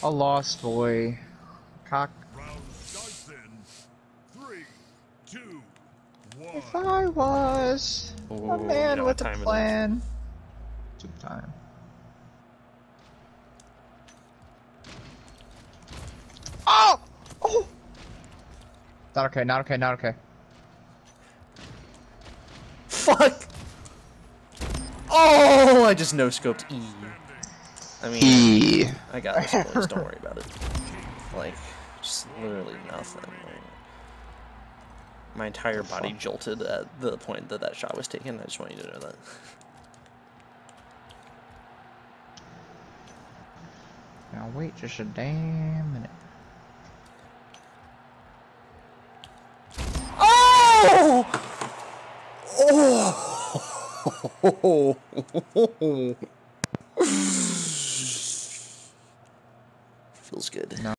A lost boy. Cock. Three, two, one. If I was Ooh, a you man know with what a time it is. plan. Two time. Oh! Oh! Not okay, not okay, not okay. Fuck! Oh, I just no-scoped E. I mean, I got this, boys. Don't worry about it. Like, just literally nothing. Like, my entire body jolted at the point that that shot was taken. I just want you to know that. Now wait just a damn minute. Oh! Oh! Feels good. No.